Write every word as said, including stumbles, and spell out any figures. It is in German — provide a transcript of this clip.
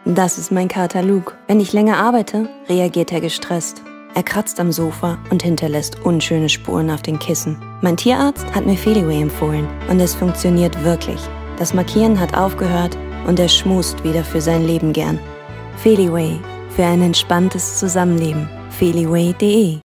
Das ist mein Kater Luke. Wenn ich länger arbeite, reagiert er gestresst. Er kratzt am Sofa und hinterlässt unschöne Spuren auf den Kissen. Mein Tierarzt hat mir Feliway empfohlen und es funktioniert wirklich. Das Markieren hat aufgehört und er schmust wieder für sein Leben gern. Feliway, für ein entspanntes Zusammenleben. Feliway punkt de